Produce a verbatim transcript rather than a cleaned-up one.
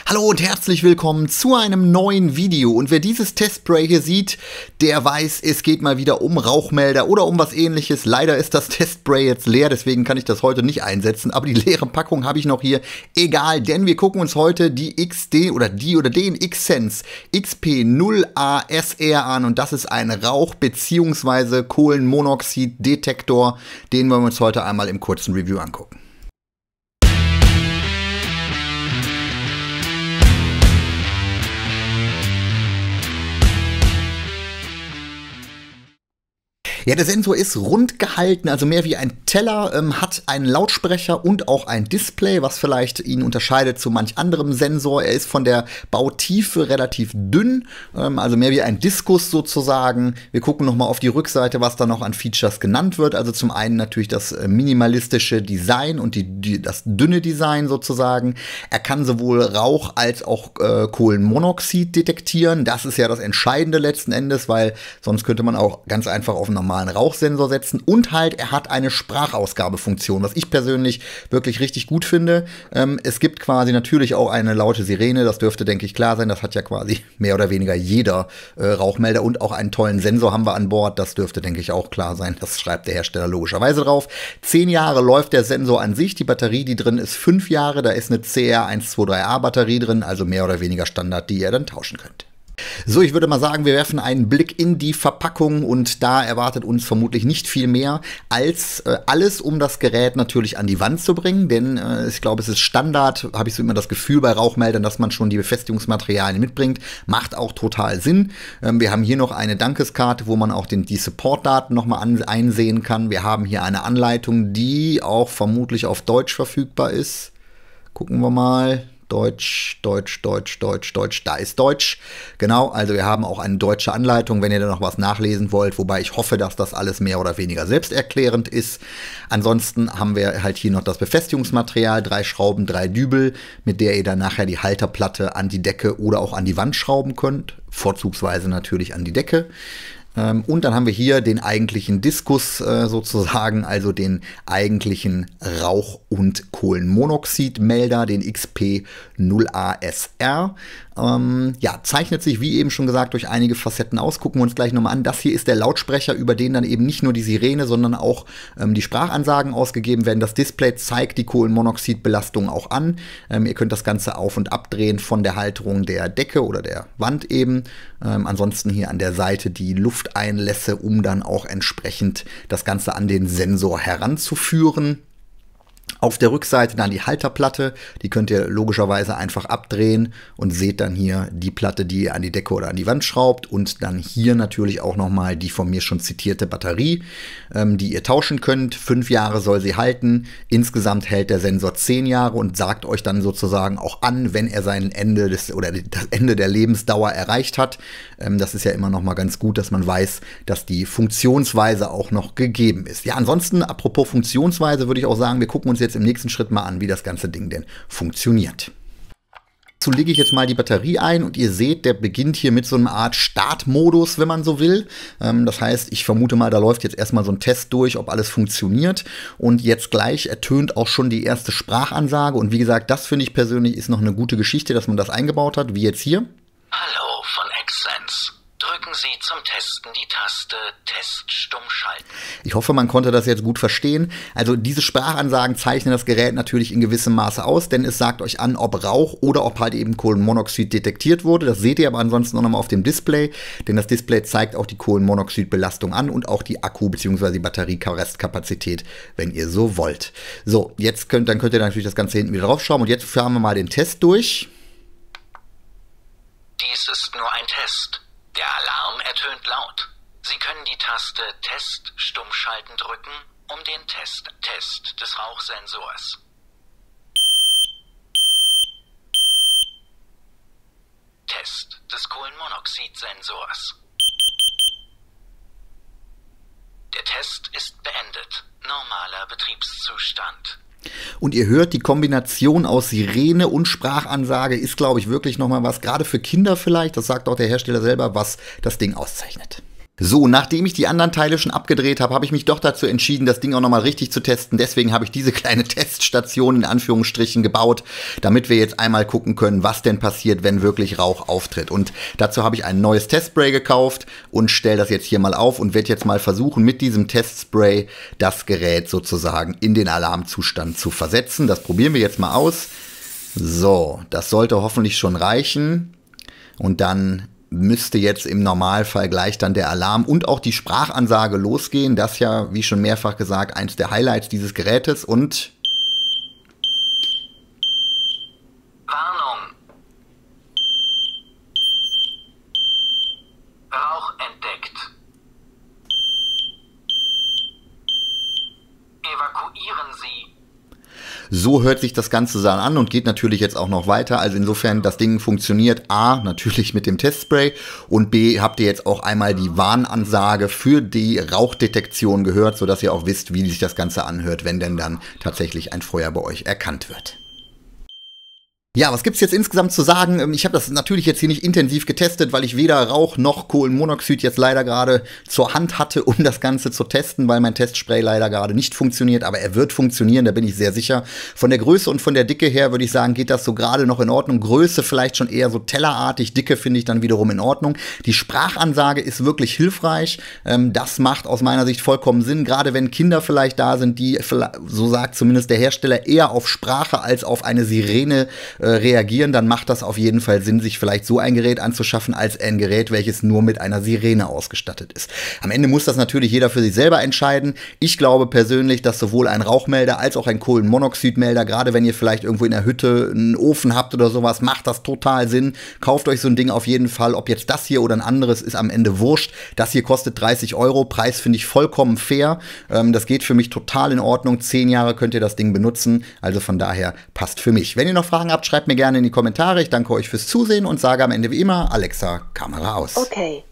Hallo und herzlich willkommen zu einem neuen Video. Und wer dieses Testspray hier sieht, der weiß, es geht mal wieder um Rauchmelder oder um was ähnliches. Leider ist das Testspray jetzt leer, deswegen kann ich das heute nicht einsetzen. Aber die leere Packung habe ich noch hier. Egal, denn wir gucken uns heute die X D oder die oder den Xsense X P null A S R an. Und das ist ein Rauch- bzw. Kohlenmonoxid-Detektor. Den wollen wir uns heute einmal im kurzen Review angucken. Ja, der Sensor ist rund gehalten, also mehr wie ein Teller, ähm, hat einen Lautsprecher und auch ein Display, was vielleicht ihn unterscheidet zu manch anderem Sensor. Er ist von der Bautiefe relativ dünn, ähm, also mehr wie ein Diskus sozusagen. Wir gucken nochmal auf die Rückseite, was da noch an Features genannt wird. Also zum einen natürlich das äh, minimalistische Design und die, die, das dünne Design sozusagen. Er kann sowohl Rauch als auch äh, Kohlenmonoxid detektieren. Das ist ja das Entscheidende letzten Endes, weil sonst könnte man auch ganz einfach auf einen normalen Rauchsensor setzen, und halt, er hat eine Sprachausgabefunktion, was ich persönlich wirklich richtig gut finde. Ähm, es gibt quasi natürlich auch eine laute Sirene, das dürfte, denke ich, klar sein. Das hat ja quasi mehr oder weniger jeder äh, Rauchmelder, und auch einen tollen Sensor haben wir an Bord. Das dürfte, denke ich, auch klar sein. Das schreibt der Hersteller logischerweise drauf. Zehn Jahre läuft der Sensor an sich. Die Batterie, die drin ist, fünf Jahre. Da ist eine C R eins zwei drei A Batterie drin, also mehr oder weniger Standard, die ihr dann tauschen könnt. So, ich würde mal sagen, wir werfen einen Blick in die Verpackung, und da erwartet uns vermutlich nicht viel mehr als äh, alles, um das Gerät natürlich an die Wand zu bringen, denn äh, ich glaube, es ist Standard, habe ich so immer das Gefühl bei Rauchmeldern, dass man schon die Befestigungsmaterialien mitbringt. Macht auch total Sinn. Ähm, wir haben hier noch eine Dankeskarte, wo man auch den, die Support-Daten nochmal einsehen kann. Wir haben hier eine Anleitung, die auch vermutlich auf Deutsch verfügbar ist. Gucken wir mal. Deutsch, Deutsch, Deutsch, Deutsch, Deutsch, da ist Deutsch. Genau, also wir haben auch eine deutsche Anleitung, wenn ihr da noch was nachlesen wollt, wobei ich hoffe, dass das alles mehr oder weniger selbsterklärend ist. Ansonsten haben wir halt hier noch das Befestigungsmaterial, drei Schrauben, drei Dübel, mit der ihr dann nachher die Halterplatte an die Decke oder auch an die Wand schrauben könnt, vorzugsweise natürlich an die Decke. Und dann haben wir hier den eigentlichen Diskus äh, sozusagen, also den eigentlichen Rauch- und Kohlenmonoxidmelder, den X P null A S R. Ähm, ja, zeichnet sich, wie eben schon gesagt, durch einige Facetten aus. Gucken wir uns gleich nochmal an. Das hier ist der Lautsprecher, über den dann eben nicht nur die Sirene, sondern auch ähm, die Sprachansagen ausgegeben werden. Das Display zeigt die Kohlenmonoxidbelastung auch an. Ähm, ihr könnt das Ganze auf- und abdrehen von der Halterung der Decke oder der Wand eben. Ähm, ansonsten hier an der Seite die Lufteinlässe, um dann auch entsprechend das Ganze an den Sensor heranzuführen. Auf der Rückseite dann die Halterplatte, die könnt ihr logischerweise einfach abdrehen und seht dann hier die Platte, die ihr an die Decke oder an die Wand schraubt, und dann hier natürlich auch nochmal die von mir schon zitierte Batterie, ähm, die ihr tauschen könnt. Fünf Jahre soll sie halten, insgesamt hält der Sensor zehn Jahre und sagt euch dann sozusagen auch an, wenn er sein Ende des oder das Ende der Lebensdauer erreicht hat. Ähm, das ist ja immer nochmal ganz gut, dass man weiß, dass die Funktionsweise auch noch gegeben ist. Ja, ansonsten, apropos Funktionsweise, würde ich auch sagen, wir gucken uns jetzt im nächsten Schritt mal an, wie das ganze Ding denn funktioniert. Dazu lege ich jetzt mal die Batterie ein, und ihr seht, der beginnt hier mit so einer Art Startmodus, wenn man so will. Ähm, das heißt, ich vermute mal, da läuft jetzt erstmal so ein Test durch, ob alles funktioniert, und jetzt gleich ertönt auch schon die erste Sprachansage, und wie gesagt, das finde ich persönlich ist noch eine gute Geschichte, dass man das eingebaut hat, wie jetzt hier. Hallo von Xsense. Drücken Sie zum Testen die Taste Test stumm schalten. Ich hoffe, man konnte das jetzt gut verstehen. Also diese Sprachansagen zeichnen das Gerät natürlich in gewissem Maße aus, denn es sagt euch an, ob Rauch oder ob halt eben Kohlenmonoxid detektiert wurde. Das seht ihr aber ansonsten noch mal auf dem Display, denn das Display zeigt auch die Kohlenmonoxidbelastung an und auch die Akku- bzw. die Batterierestkapazität, wenn ihr so wollt. So, jetzt könnt, dann könnt ihr natürlich das Ganze hinten wieder draufschrauben, und jetzt fahren wir mal den Test durch. Dies ist nur ein Test. Der Alarm ertönt laut. Sie können die Taste Test stumm schalten drücken, um den Test, Test des Rauchsensors. Test des Kohlenmonoxidsensors. Der Test ist beendet. Normaler Betriebszustand. Und ihr hört, die Kombination aus Sirene und Sprachansage ist, glaube ich, wirklich nochmal was, gerade für Kinder vielleicht, das sagt auch der Hersteller selber, was das Ding auszeichnet. So, nachdem ich die anderen Teile schon abgedreht habe, habe ich mich doch dazu entschieden, das Ding auch nochmal richtig zu testen. Deswegen habe ich diese kleine Teststation in Anführungsstrichen gebaut, damit wir jetzt einmal gucken können, was denn passiert, wenn wirklich Rauch auftritt. Und dazu habe ich ein neues Testspray gekauft und stelle das jetzt hier mal auf und werde jetzt mal versuchen, mit diesem Testspray das Gerät sozusagen in den Alarmzustand zu versetzen. Das probieren wir jetzt mal aus. So, das sollte hoffentlich schon reichen. Und dann müsste jetzt im Normalfall gleich dann der Alarm und auch die Sprachansage losgehen. Das ja, wie schon mehrfach gesagt, eins der Highlights dieses Gerätes. Und Warnung. Rauch entdeckt. Evakuieren Sie. so hört sich das Ganze dann an und geht natürlich jetzt auch noch weiter. Also insofern, das Ding funktioniert A, natürlich mit dem Testspray und B, habt ihr jetzt auch einmal die Warnansage für die Rauchdetektion gehört, sodass ihr auch wisst, wie sich das Ganze anhört, wenn denn dann tatsächlich ein Feuer bei euch erkannt wird. Ja, was gibt's jetzt insgesamt zu sagen? Ich habe das natürlich jetzt hier nicht intensiv getestet, weil ich weder Rauch noch Kohlenmonoxid jetzt leider gerade zur Hand hatte, um das Ganze zu testen, weil mein Testspray leider gerade nicht funktioniert. Aber er wird funktionieren, da bin ich sehr sicher. Von der Größe und von der Dicke her würde ich sagen, geht das so gerade noch in Ordnung. Größe vielleicht schon eher so tellerartig, Dicke finde ich dann wiederum in Ordnung. Die Sprachansage ist wirklich hilfreich. Das macht aus meiner Sicht vollkommen Sinn, gerade wenn Kinder vielleicht da sind, die, so sagt zumindest der Hersteller, eher auf Sprache als auf eine Sirene reagieren, dann macht das auf jeden Fall Sinn, sich vielleicht so ein Gerät anzuschaffen, als ein Gerät, welches nur mit einer Sirene ausgestattet ist. Am Ende muss das natürlich jeder für sich selber entscheiden. Ich glaube persönlich, dass sowohl ein Rauchmelder als auch ein Kohlenmonoxidmelder, gerade wenn ihr vielleicht irgendwo in der Hütte einen Ofen habt oder sowas, macht das total Sinn. Kauft euch so ein Ding auf jeden Fall. Ob jetzt das hier oder ein anderes, ist am Ende wurscht. Das hier kostet dreißig Euro. Preis finde ich vollkommen fair. Ähm, das geht für mich total in Ordnung. Zehn Jahre könnt ihr das Ding benutzen. Also von daher passt für mich. Wenn ihr noch Fragen habt, schreibt mir gerne in die Kommentare. Ich danke euch fürs Zusehen und sage am Ende wie immer, Alexa, Kamera aus. Okay.